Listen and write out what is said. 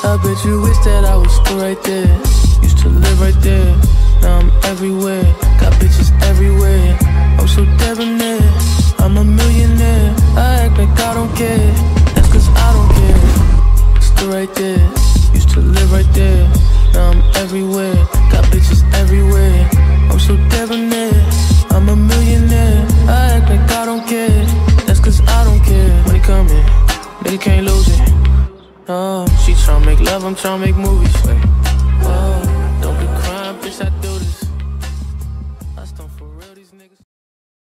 I bet you wish that I was still right there. Used to live right there, now I'm everywhere. Got bitches everywhere, I'm so debonair. I'm a millionaire, I act like I don't care. That's cause I don't care. Still right there, used to live right there. Now I'm everywhere, got bitches everywhere. I'm so debonair, I'm a millionaire. I act like I don't care. That's cause I don't care. Money coming, nigga can't lose it. Oh, she tryna make love, I'm tryna make movies. Wait, oh, don't be crying, bitch, I do.